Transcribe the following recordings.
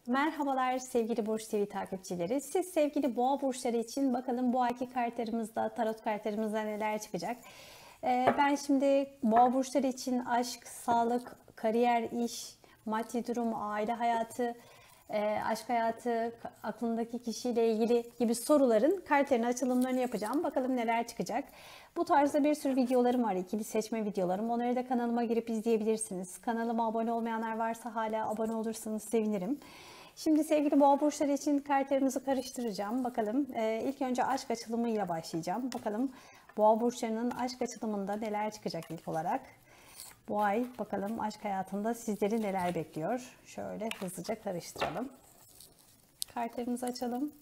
Merhabalar sevgili Burç TV takipçileri. Siz sevgili boğa burçları için bakalım bu ayki kartlarımızda, tarot kartlarımızda neler çıkacak. Ben şimdi boğa burçları için aşk, sağlık, kariyer, iş, maddi durum, aile hayatı, aşk hayatı, aklındaki kişiyle ilgili gibi soruların kartlarının açılımlarını yapacağım. Bakalım neler çıkacak. Bu tarzda bir sürü videolarım var. İkili seçme videolarım. Onları da kanalıma girip izleyebilirsiniz. Kanalıma abone olmayanlar varsa hala abone olursanız sevinirim. Şimdi sevgili boğa burçları için kartlarımızı karıştıracağım. Bakalım ilk önce aşk açılımıyla başlayacağım. Bakalım boğa burçlarının aşk açılımında neler çıkacak ilk olarak. Bu ay bakalım aşk hayatında sizleri neler bekliyor. Şöyle hızlıca karıştıralım. Kartlarımızı açalım.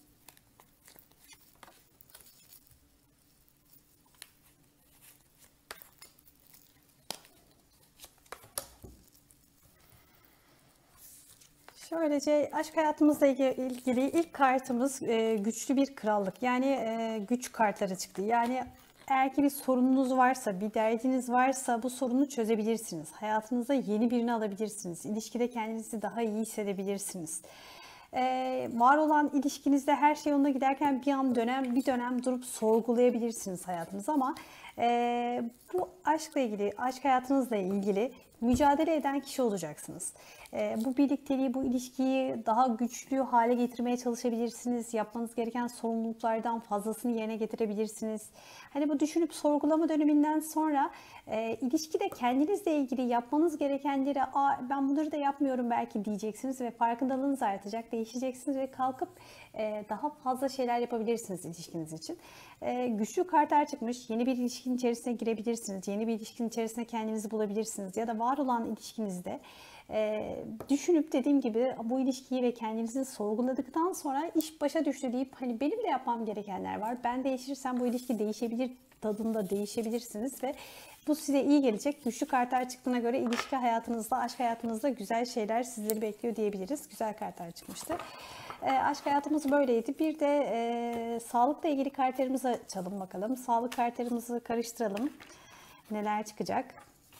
Şöylece aşk hayatımızla ilgili ilk kartımız güçlü bir krallık. Yani güç kartları çıktı. Yani eğer ki bir sorununuz varsa, bir derdiniz varsa bu sorunu çözebilirsiniz. Hayatınıza yeni birini alabilirsiniz. İlişkide kendinizi daha iyi hissedebilirsiniz. Var olan ilişkinizde her şey yolunda giderken bir dönem durup sorgulayabilirsiniz hayatınızı ama bu aşkla ilgili, aşk hayatınızla ilgili mücadele eden kişi olacaksınız. Bu birlikteliği, bu ilişkiyi daha güçlü hale getirmeye çalışabilirsiniz. Yapmanız gereken sorumluluklardan fazlasını yerine getirebilirsiniz. Hani bu düşünüp sorgulama döneminden sonra ilişkide kendinizle ilgili yapmanız gerekenleri, ben bunları da yapmıyorum belki diyeceksiniz ve farkındalığınız artacak, değişeceksiniz ve kalkıp daha fazla şeyler yapabilirsiniz ilişkiniz için. Güçlü kartlar çıkmış. Yeni bir ilişkinin içerisine girebilirsiniz. Yeni bir ilişkinin içerisine kendinizi bulabilirsiniz. Ya da var olan ilişkinizde düşünüp dediğim gibi bu ilişkiyi ve kendinizi sorguladıktan sonra iş başa düştü deyip hani benim de yapmam gerekenler var. Ben değişirsem bu ilişki değişebilir tadında değişebilirsiniz ve bu size iyi gelecek. Güçlü kartlar çıktığına göre ilişki hayatınızda, aşk hayatınızda güzel şeyler sizleri bekliyor diyebiliriz. Güzel kartlar çıkmıştı. Aşk hayatımız böyleydi. Bir de sağlıkla ilgili kartlarımızı açalım bakalım. Sağlık kartlarımızı karıştıralım. Neler çıkacak?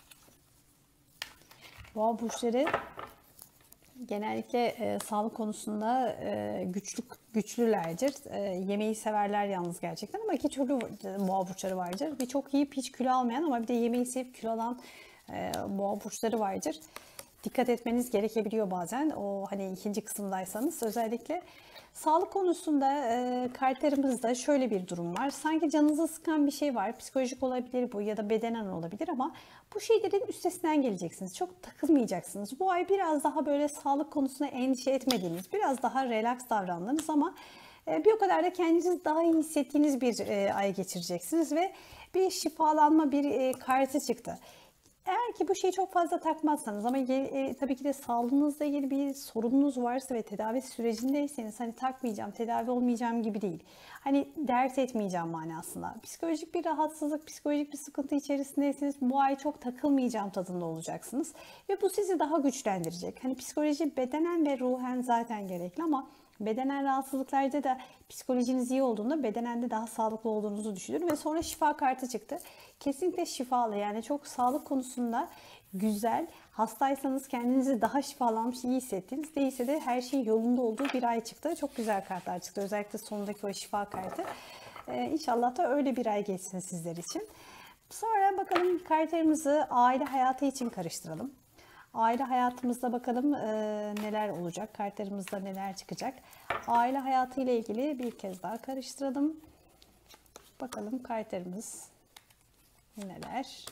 Boğa burçları genellikle sağlık konusunda güçlülerdir. Yemeği severler yalnız gerçekten ama iki türlü boğa burçları vardır. Birçok yiyip hiç kilo almayan ama bir de yemeği sevip kilo alan boğa burçları vardır. Dikkat etmeniz gerekebiliyor bazen. O hani ikinci kısımdaysanız özellikle. Sağlık konusunda kartlarımızda şöyle bir durum var. Sanki canınızı sıkan bir şey var. Psikolojik olabilir bu ya da bedenen olabilir ama bu şeylerin üstesinden geleceksiniz. Çok takılmayacaksınız. Bu ay biraz daha böyle sağlık konusunda endişe etmediğiniz, biraz daha relax davrandınız ama bir o kadar da kendinizi daha iyi hissettiğiniz bir ay geçireceksiniz ve bir şifalanma bir kartı çıktı. Eğer ki bu şeyi çok fazla takmazsanız ama tabii ki de sağlığınızla ilgili bir sorununuz varsa ve tedavi sürecindeyseniz hani takmayacağım, tedavi olmayacağım gibi değil. Hani dert etmeyeceğim manasında. Psikolojik bir rahatsızlık, psikolojik bir sıkıntı içerisindeyseniz bu ay çok takılmayacağım tadında olacaksınız. Ve bu sizi daha güçlendirecek. Hani psikoloji bedenen ve ruhen zaten gerekli ama bedenen rahatsızlıklarda da psikolojiniz iyi olduğunda bedenen de daha sağlıklı olduğunuzu düşünün ve sonra şifa kartı çıktı. Kesinlikle şifalı yani çok sağlık konusunda güzel. Hastaysanız kendinizi daha şifalanmış, iyi hissettiniz. Değilse de her şey yolunda olduğu bir ay çıktı. Çok güzel kartlar çıktı. Özellikle sonundaki o şifa kartı. İnşallah da öyle bir ay geçsin sizler için. Sonra bakalım kartlarımızı aile hayatı için karıştıralım. Aile hayatımızda bakalım neler olacak, kartlarımızda neler çıkacak. Aile hayatı ile ilgili bir kez daha karıştıralım. Bakalım kartlarımız neler.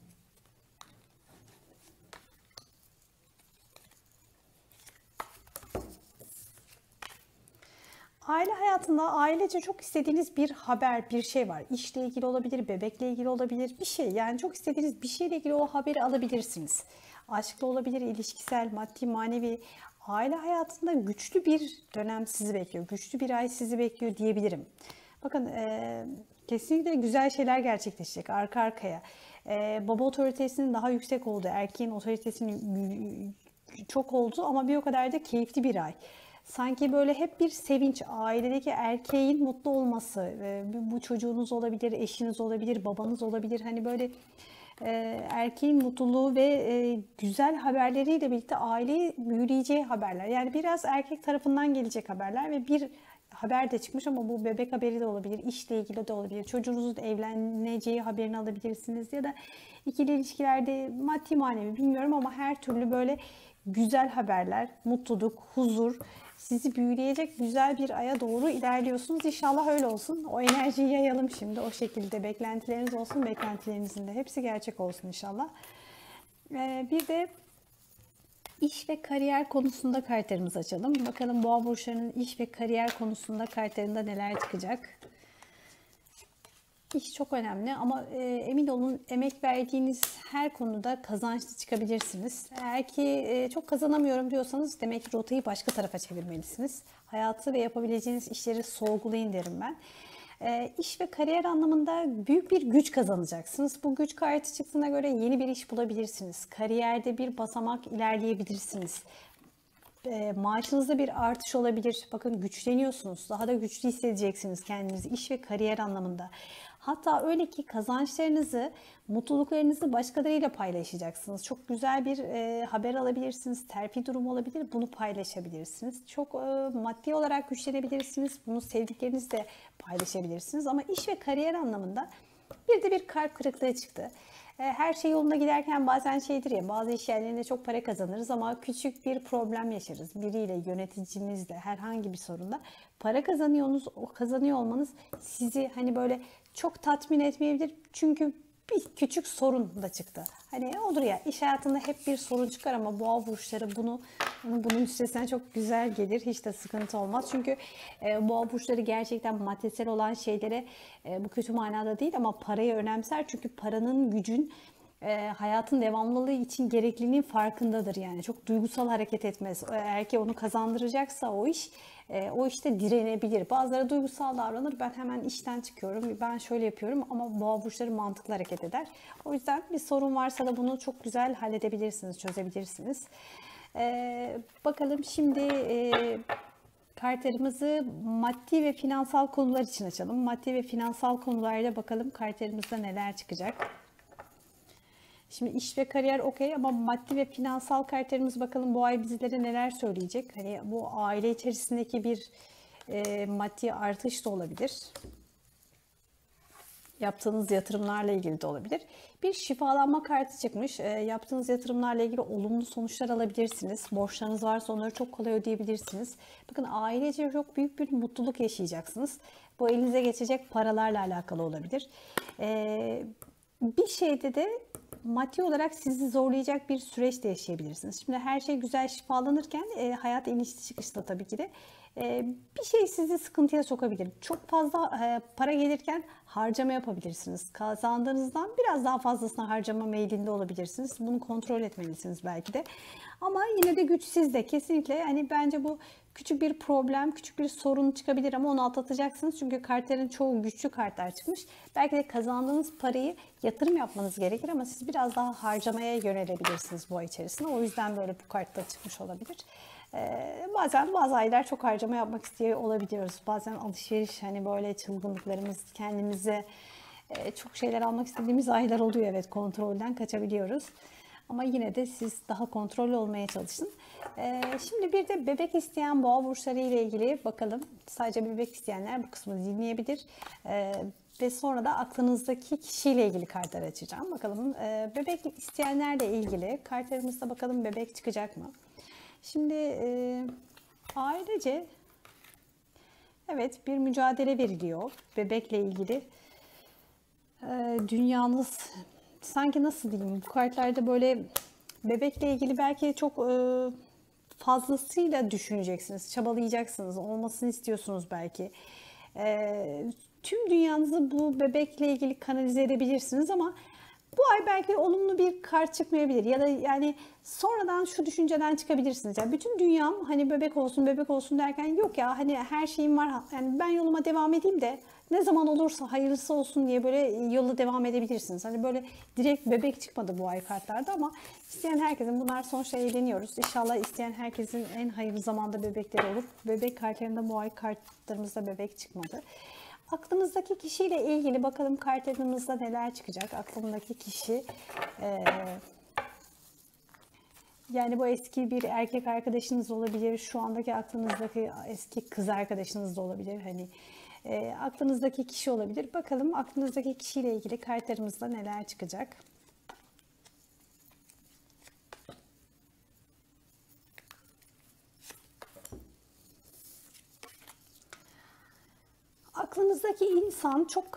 Aile hayatında ailece çok istediğiniz bir haber, bir şey var. İşle ilgili olabilir, bebekle ilgili olabilir, bir şey. Yani çok istediğiniz bir şeyle ilgili o haberi alabilirsiniz. Aşkla olabilir, ilişkisel, maddi, manevi. Aile hayatında güçlü bir dönem sizi bekliyor. Güçlü bir ay sizi bekliyor diyebilirim. Bakın kesinlikle güzel şeyler gerçekleşecek arka arkaya. Baba otoritesinin daha yüksek olduğu, erkeğin otoritesinin çok olduğu ama bir o kadar da keyifli bir ay. Sanki böyle hep bir sevinç, ailedeki erkeğin mutlu olması, bu çocuğunuz olabilir, eşiniz olabilir, babanız olabilir. Hani böyle Erkeğin mutluluğu ve güzel haberleriyle birlikte aileyi büyüleyeceği haberler. Yani biraz erkek tarafından gelecek haberler ve bir haber de çıkmış ama bu bebek haberi de olabilir, işle ilgili de olabilir. Çocuğunuzun evleneceği haberini alabilirsiniz ya da ikili ilişkilerde maddi manevi bilmiyorum ama her türlü böyle güzel haberler, mutluluk, huzur sizi büyüleyecek güzel bir aya doğru ilerliyorsunuz. İnşallah öyle olsun. O enerjiyi yayalım şimdi. O şekilde beklentileriniz olsun. Beklentilerinizin de hepsi gerçek olsun inşallah. Bir de İş ve kariyer konusunda kartlarımızı açalım. Bakalım boğa burçlarının iş ve kariyer konusunda kartlarında neler çıkacak. İş çok önemli ama emin olun emek verdiğiniz her konuda kazançlı çıkabilirsiniz. Eğer ki çok kazanamıyorum diyorsanız demek ki rotayı başka tarafa çevirmelisiniz. Hayatı ve yapabileceğiniz işleri sorgulayın derim ben. İş ve kariyer anlamında büyük bir güç kazanacaksınız. Bu güç kartı çıktığına göre yeni bir iş bulabilirsiniz. Kariyerde bir basamak ilerleyebilirsiniz. Maaşınızda bir artış olabilir. Bakın güçleniyorsunuz. Daha da güçlü hissedeceksiniz kendinizi iş ve kariyer anlamında. Hatta öyle ki kazançlarınızı, mutluluklarınızı başkalarıyla paylaşacaksınız. Çok güzel bir haber alabilirsiniz. Terfi durumu olabilir. Bunu paylaşabilirsiniz. Çok maddi olarak güçlenebilirsiniz. Bunu sevdiklerinizle paylaşabilirsiniz. Ama iş ve kariyer anlamında bir de bir kalp kırıklığı çıktı. Her şey yolunda giderken bazen şeydir ya, bazı iş yerlerinde çok para kazanırız ama küçük bir problem yaşarız. Biriyle, yöneticimizle, herhangi bir sorunda para kazanıyor olmanız sizi hani böyle çok tatmin etmeyebilir. Çünkü bir küçük sorun da çıktı. Hani olur ya, iş hayatında hep bir sorun çıkar ama boğa burçları bunun üstesinden çok güzel gelir. Hiç de sıkıntı olmaz. Çünkü boğa burçları gerçekten maddesel olan şeylere bu kötü manada değil ama parayı önemser. Çünkü paranın gücün hayatın devamlılığı için gerekliliğinin farkındadır. Yani çok duygusal hareket etmez. Eğer ki onu kazandıracaksa o işte direnebilir. Bazıları duygusal davranır. Ben hemen işten çıkıyorum. Ben şöyle yapıyorum ama boğa burçları mantıklı hareket eder. O yüzden bir sorun varsa da bunu çok güzel halledebilirsiniz, çözebilirsiniz. Bakalım şimdi kartlarımızı maddi ve finansal konular için açalım. Maddi ve finansal konularda bakalım kartlarımızda neler çıkacak. Şimdi iş ve kariyer okey ama maddi ve finansal kartlarımız bakalım bu ay bizlere neler söyleyecek. Hani bu aile içerisindeki bir maddi artış da olabilir. Yaptığınız yatırımlarla ilgili de olabilir. Bir şifalanma kartı çıkmış. Yaptığınız yatırımlarla ilgili olumlu sonuçlar alabilirsiniz. Borçlarınız varsa onları çok kolay ödeyebilirsiniz. Bakın ailece çok büyük bir mutluluk yaşayacaksınız. Bu elinize geçecek paralarla alakalı olabilir. Bir şeyde de maddi olarak sizi zorlayacak bir süreç de yaşayabilirsiniz. Şimdi her şey güzel şifalanırken hayat inişli çıkışlı tabii ki de. Bir şey sizi sıkıntıya sokabilir. Çok fazla para gelirken harcama yapabilirsiniz. Kazandığınızdan biraz daha fazlasını harcama meylinde olabilirsiniz. Bunu kontrol etmelisiniz belki de. Ama yine de güç sizde. Kesinlikle hani bence bu küçük bir problem, küçük bir sorun çıkabilir ama onu atlatacaksınız. Çünkü kartların çoğu güçlü kartlar çıkmış. Belki de kazandığınız parayı yatırım yapmanız gerekir ama siz biraz daha harcamaya yönelebilirsiniz bu ay içerisinde. O yüzden böyle bu kartlar çıkmış olabilir. Bazen bazı aylar çok harcama yapmak istiyor olabiliyoruz. Bazen alışveriş hani böyle çılgınlıklarımız kendimize çok şeyler almak istediğimiz aylar oluyor. Evet, kontrolden kaçabiliyoruz. Ama yine de siz daha kontrollü olmaya çalışın. Şimdi bir de bebek isteyen boğa burçları ile ilgili bakalım. Sadece bebek isteyenler bu kısmı dinleyebilir. Ve sonra da aklınızdaki kişiyle ilgili kartlar açacağım. Bakalım bebek isteyenlerle ilgili kartlarımızda bakalım bebek çıkacak mı? Şimdi ailece evet bir mücadele veriliyor bebekle ilgili. Dünyanız sanki nasıl diyeyim, bu kartlarda böyle bebekle ilgili belki çok fazlasıyla düşüneceksiniz, çabalayacaksınız, olmasını istiyorsunuz belki. Tüm dünyanızı bu bebekle ilgili kanalize edebilirsiniz ama bu ay belki olumlu bir kart çıkmayabilir ya da yani sonradan şu düşünceden çıkabilirsiniz. Yani bütün dünyam hani bebek olsun bebek olsun derken yok ya hani her şeyim var, yani ben yoluma devam edeyim de ne zaman olursa hayırlısı olsun diye böyle yola devam edebilirsiniz. Hani böyle direkt bebek çıkmadı bu ay kartlarda ama isteyen herkesin, bunlar sonuçta eğleniyoruz. İnşallah isteyen herkesin en hayırlı zamanda bebekleri olur. Bebek kartlarında bu ay kartlarımızda bebek çıkmadı. Aklınızdaki kişiyle ilgili bakalım kartlarımızda neler çıkacak. Aklımdaki kişi yani bu eski bir erkek arkadaşınız olabilir. Şu andaki aklınızdaki eski kız arkadaşınız da olabilir. Hani aklınızdaki kişi olabilir. Bakalım aklınızdaki kişiyle ilgili kartlarımızda neler çıkacak. Aklınızdaki insan çok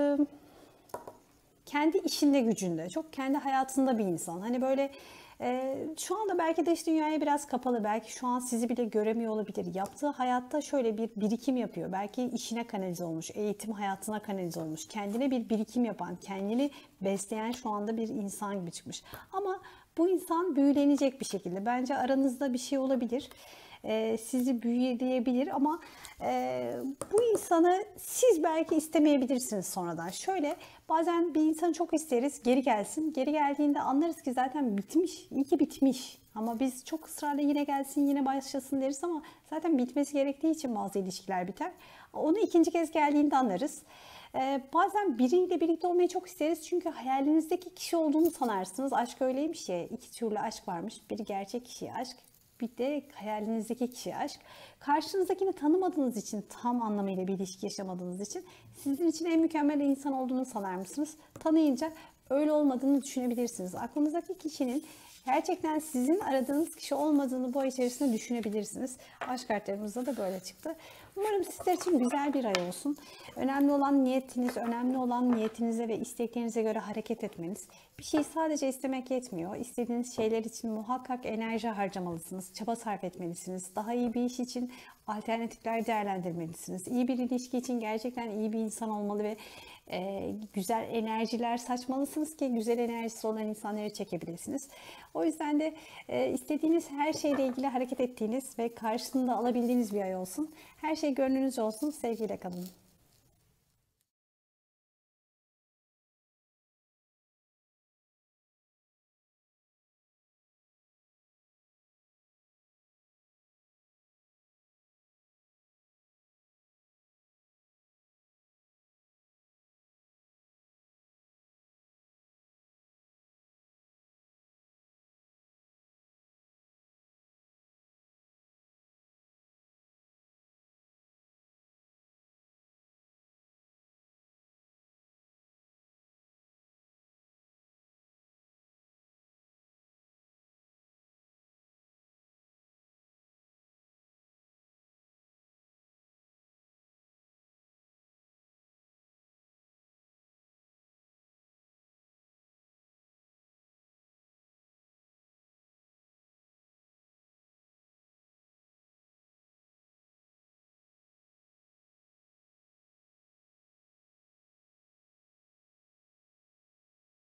kendi işinde gücünde, çok kendi hayatında bir insan. Hani böyle şu anda belki dış dünyaya biraz kapalı, belki şu an sizi bile göremiyor olabilir. Yaptığı hayatta şöyle bir birikim yapıyor. Belki işine kanalize olmuş, eğitim hayatına kanalize olmuş. Kendine bir birikim yapan, kendini besleyen şu anda bir insan gibi çıkmış. Ama bu insan büyülenecek bir şekilde. Bence aranızda bir şey olabilir. Sizi büyüleyebilir ama bu insanı siz belki istemeyebilirsiniz sonradan. Şöyle bazen bir insanı çok isteriz, geri gelsin. Geri geldiğinde anlarız ki zaten bitmiş, iyi ki bitmiş. Ama biz çok ısrarla yine gelsin, yine başlasın deriz ama zaten bitmesi gerektiği için bazı ilişkiler biter. Onu ikinci kez geldiğinde anlarız. Bazen biriyle birlikte olmayı çok isteriz çünkü hayalinizdeki kişi olduğunu sanarsınız. Aşk öyleymiş ya, iki türlü aşk varmış. Biri gerçek kişiye aşk, bir de hayalinizdeki kişi aşk. Karşınızdakini tanımadığınız için, tam anlamıyla bir ilişki yaşamadığınız için sizin için en mükemmel insan olduğunu sanar mısınız? Tanıyınca öyle olmadığını düşünebilirsiniz. Aklınızdaki kişinin gerçekten sizin aradığınız kişi olmadığını bu ay içerisinde düşünebilirsiniz. Aşk kartlarımızda da böyle çıktı. Umarım sizler için güzel bir ay olsun. Önemli olan niyetiniz, önemli olan niyetinize ve isteklerinize göre hareket etmeniz. Bir şeyi sadece istemek yetmiyor. İstediğiniz şeyler için muhakkak enerji harcamalısınız, çaba sarf etmelisiniz. Daha iyi bir iş için alternatifler değerlendirmelisiniz. İyi bir ilişki için gerçekten iyi bir insan olmalı ve güzel enerjiler saçmalısınız ki güzel enerjisi olan insanları çekebilirsiniz. O yüzden de istediğiniz her şeyle ilgili hareket ettiğiniz ve karşılığında alabildiğiniz bir ay olsun. Her şey gönlünüzce olsun. Sevgiyle kalın.